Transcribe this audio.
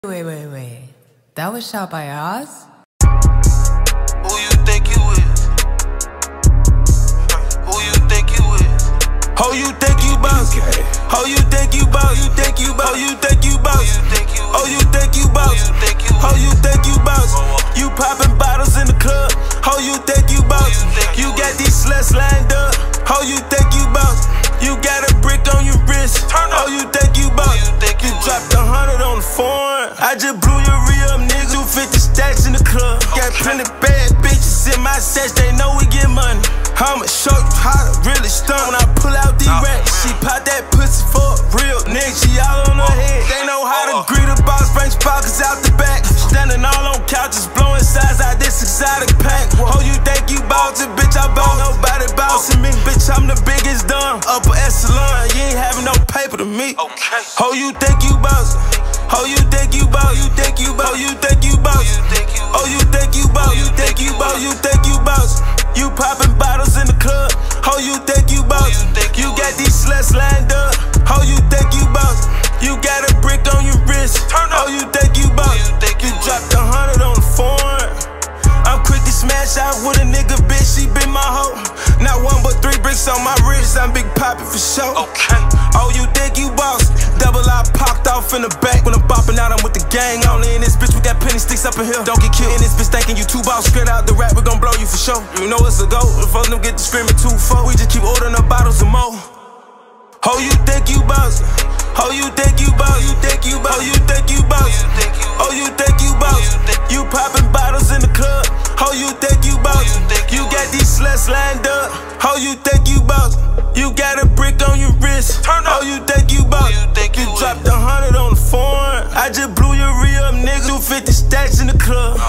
Wait. That was shot by Oz? Who you think you is? Who you think you is? Who you think you boss? Who you think you boss? You think you boss? You think you boss? Oh, you think you boss? Who you think you boss? You popping bottles in the club? Who you think you boss? You got these sluts lined up? Who you think you boss? You got a brick on your wrist? Oh, you think you boss? You dropped 100 on the foreign. I just blew your re-up, nigga. 250 stacks in the club. Got plenty bad bitches in my sesh, they know we get money. I'ma show you how to really stunt when I pull out these racks. She pop that pussy for a real nigga, she all on her head. They know how to greet a boss, French pockets out the back. Standing all on couches, blowing sides out this exotic pack. Oh, you think you bout it, bitch, I bout nobody bouncing me. Bitch, I'm the biggest dumb, upper echelon, you ain't having no paper to me. Oh, you think you bout it? Oh, you think you bout? You think you bout? You think you bout? Oh, you think you bout? You think you bout? You think you bout? You popping bottles in the club? Oh, you think you bout? You got these sluts lined up? Oh, you think you bout? You got a brick on your wrist? Oh, you think you bout? You dropped 100 on the foreign. I'm quick to smash out with a nigga, bitch, she been my hoe. Not one but 3 bricks on my wrist, I'm big poppin' for sure. Oh, you think you boss? Double I popped off in the back. When I'm bopping out, I'm with the gang only. In this bitch, we got penny sticks up in here. Don't get killed in this bitch thinking you too boss. Straight out the rap, we gon' blow you for sure. You know it's a go, the folks them get to screaming 2-4. We just keep ordering up bottles and more. Oh, you think you boss? Oh, you think you boss? You think you boss? Oh, you think you boss? Oh, you think you boss? You popping bottles in the club? Oh, you think you boss? You got these sluts lined up? Oh, you think you boss? You got a brick on your wrist? Oh, you think you boss? You dropped 100 on the foreign. I just blew your re-up, nigga. 250 stacks in the club.